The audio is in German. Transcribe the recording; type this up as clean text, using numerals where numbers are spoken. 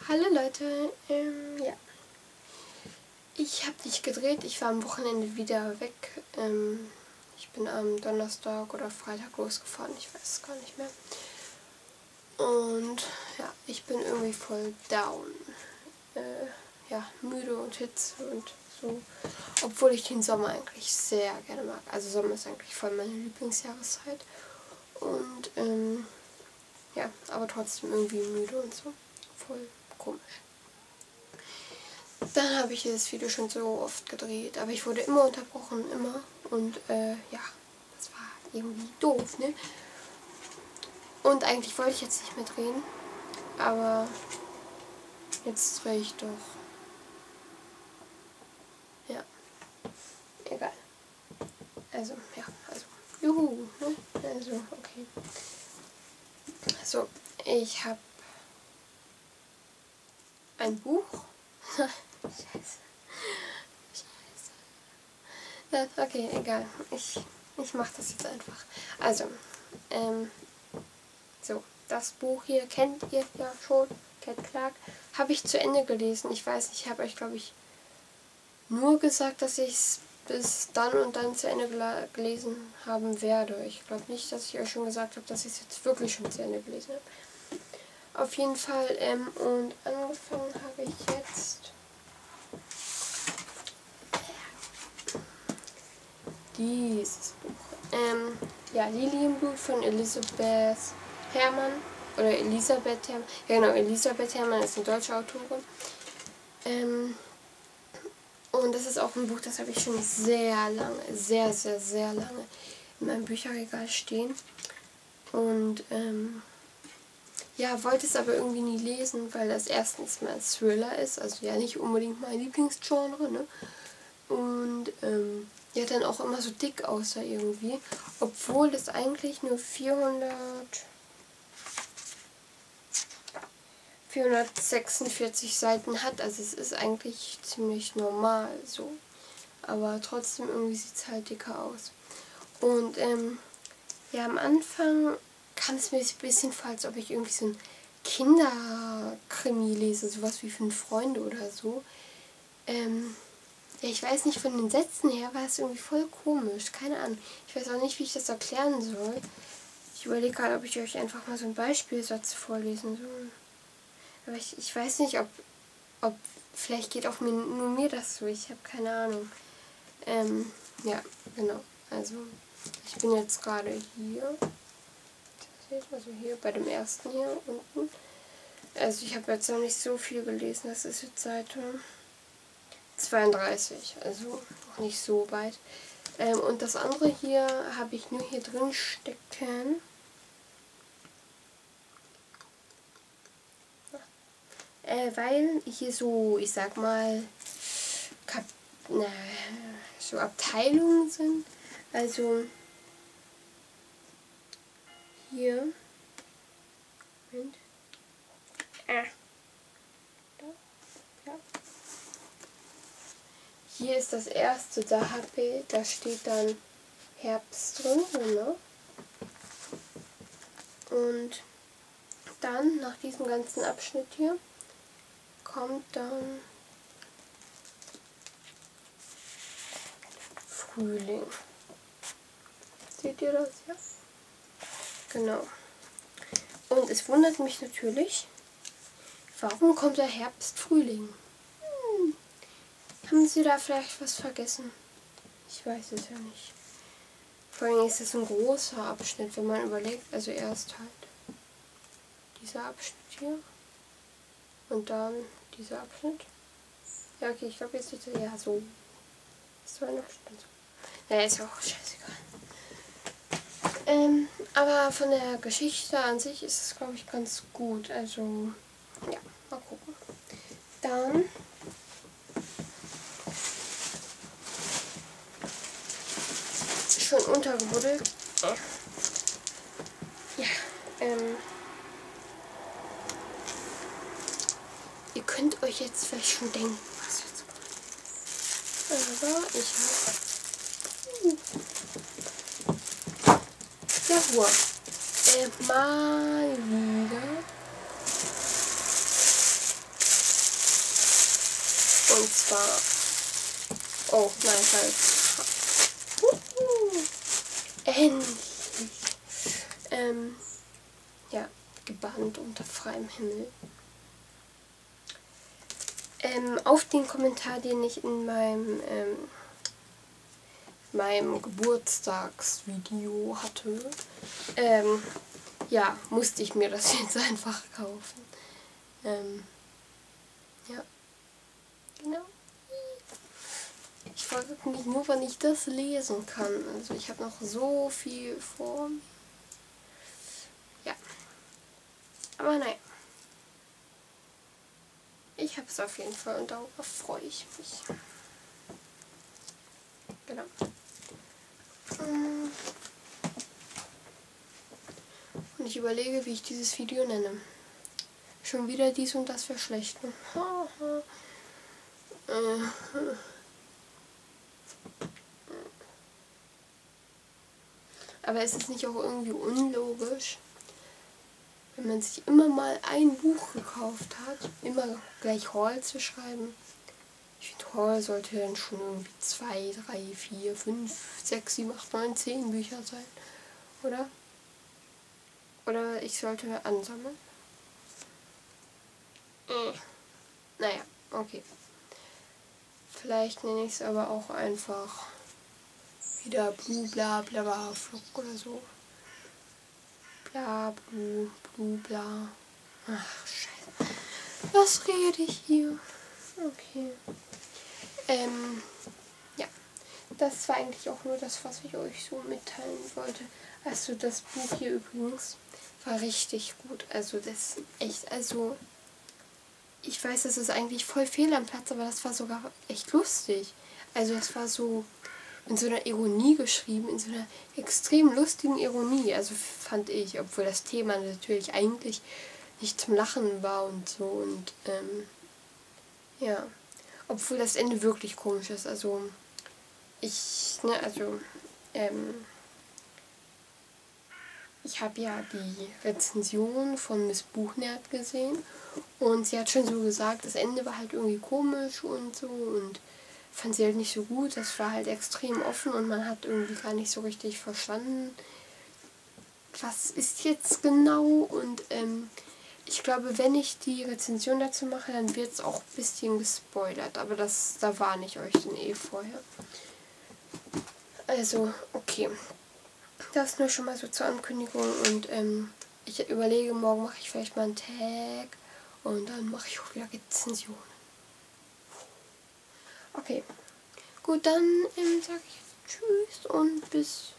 Hallo Leute, ja. Ich habe nicht gedreht, ich war am Wochenende wieder weg. Ich bin am Donnerstag oder Freitag losgefahren, ich weiß es gar nicht mehr. Und ja, ich bin irgendwie voll down. Ja, müde und Hitze und so. Obwohl ich den Sommer eigentlich sehr gerne mag. Also Sommer ist eigentlich voll meine Lieblingsjahreszeit. Und ja, aber trotzdem irgendwie müde und so. Voll komisch. Dann habe ich dieses Video schon so oft gedreht, aber ich wurde immer unterbrochen, immer. Und ja, das war irgendwie doof, ne? Und eigentlich wollte ich jetzt nicht mehr drehen, aber jetzt drehe ich doch. Ja, egal. Also, ja, also, juhu, ne? Also, okay. So, ich habe ein Buch. Scheiße. Ja, okay, egal. Ich mache das jetzt einfach. Also, so, das Buch hier kennt ihr ja schon, Cat Clarke, habe ich zu Ende gelesen. Ich weiß nicht, ich habe euch, glaube ich, nur gesagt, dass ich es bis dann und dann zu Ende gelesen haben werde. Ich glaube nicht, dass ich euch schon gesagt habe, dass ich es jetzt wirklich schon zu Ende gelesen habe. Auf jeden Fall, und angefangen habe ich jetzt dieses Buch. Ja, Lilienblut von Elisabeth Herrmann. Oder Elisabeth Herrmann. Ja genau, Elisabeth Herrmann ist eine deutsche Autorin. Und das ist auch ein Buch, das habe ich schon sehr lange, sehr lange in meinem Bücherregal stehen. Und ja, wollte es aber irgendwie nie lesen, weil das erstens mal ein Thriller ist. Also ja, nicht unbedingt mein Lieblingsgenre, ne? Und ja, dann auch immer so dick aussah irgendwie. Obwohl es eigentlich nur 446 Seiten hat. Also es ist eigentlich ziemlich normal so. Aber trotzdem irgendwie sieht es halt dicker aus. Und ja, am Anfang kam es mir ein bisschen vor, als ob ich irgendwie so ein Kinderkrimi lese. Sowas wie 5 Freunde oder so. Ja, ich weiß nicht, von den Sätzen her war es irgendwie voll komisch. Keine Ahnung. Ich weiß auch nicht, wie ich das erklären soll. Ich überlege gerade, ob ich euch einfach mal so einen Beispielsatz vorlesen soll. Aber ich weiß nicht, ob vielleicht geht auch nur mir das so. Ich habe keine Ahnung. Ja, genau. Also, ich bin jetzt gerade hier. Also hier bei dem ersten hier unten. Also, ich habe jetzt noch nicht so viel gelesen. Das ist jetzt Seite 32, also noch nicht so weit. Und das andere hier habe ich nur hier drin stecken. Weil hier so, ich sag mal, so Abteilungen sind. Also hier. Moment. Ja. Hier ist das erste, da steht dann Herbst drin, ne? Und dann, nach diesem ganzen Abschnitt hier, kommt dann Frühling. Seht ihr das hier? Genau. Und es wundert mich natürlich, warum kommt der Herbst, Frühling? Haben Sie da vielleicht was vergessen? Ich weiß es ja nicht. Vor allem ist es ein großer Abschnitt, wenn man überlegt. Also erst halt dieser Abschnitt hier. Und dann dieser Abschnitt. Ja, okay, ich glaube jetzt ist es ja so. Ist so ein Abschnitt. Naja, ist auch scheißegal. Aber von der Geschichte an sich ist es, glaube ich, ganz gut. Also, ja, mal gucken. Dann schon untergebuddelt. Ja, ihr könnt euch jetzt vielleicht schon denken, was jetzt kommt. Aber ich habe ja Ruhe. Mal wieder Und zwar... Oh, nein, halt. Endlich. Ja, gebannt unter freiem Himmel. Auf den Kommentar, den ich in meinem Geburtstagsvideo hatte, ja, musste ich mir das jetzt einfach kaufen. Ja, genau. Ich frage mich nur, wann ich das lesen kann. Also ich habe noch so viel vor. Ja. Aber nein. Ich habe es auf jeden Fall und darüber freue ich mich. Genau. Und ich überlege, wie ich dieses Video nenne. Schon wieder dies und das wäre schlecht. Aber ist es nicht auch irgendwie unlogisch, wenn man sich immer mal ein Buch gekauft hat, immer gleich Haul zu schreiben? Ich finde, Haul sollte dann schon irgendwie 2, 3, 4, 5, 6, 7, 8, 9, 10 Bücher sein. Oder? Oder ich sollte ansammeln. Naja, okay. Vielleicht nenne ich es aber auch einfach wieder Blue Bla Bla Bla Flock oder so. Bla Blue Blue Bla. Ach, scheiße. Was rede ich hier? Okay. Ja. Das war eigentlich auch nur das, was ich euch so mitteilen wollte. Also das Buch hier übrigens war richtig gut. Also das echt, also ich weiß, das ist eigentlich voll fehl am Platz, aber das war sogar echt lustig. Also es war so in so einer Ironie geschrieben, in so einer extrem lustigen Ironie. Also fand ich, obwohl das Thema natürlich eigentlich nicht zum Lachen war und so. Und ja, obwohl das Ende wirklich komisch ist. Also ich habe ja die Rezension von Miss Buchnert gesehen und sie hat schon so gesagt, das Ende war halt irgendwie komisch und so und fand sie halt nicht so gut. Das war halt extrem offen und man hat irgendwie gar nicht so richtig verstanden, was ist jetzt genau. Und ich glaube, wenn ich die Rezension dazu mache, dann wird es auch ein bisschen gespoilert, aber da warne ich euch dann eh vorher. Also, okay. Das nur schon mal so zur Ankündigung und ich überlege, morgen mache ich vielleicht mal einen Tag und dann mache ich auch wieder Rezensionen. Okay, gut, dann sage ich tschüss und bis